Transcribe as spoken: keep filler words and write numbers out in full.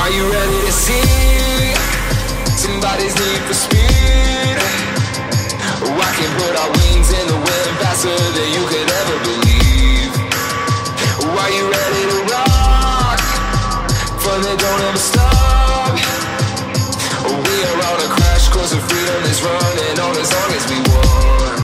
Are you ready to see somebody's need for speed?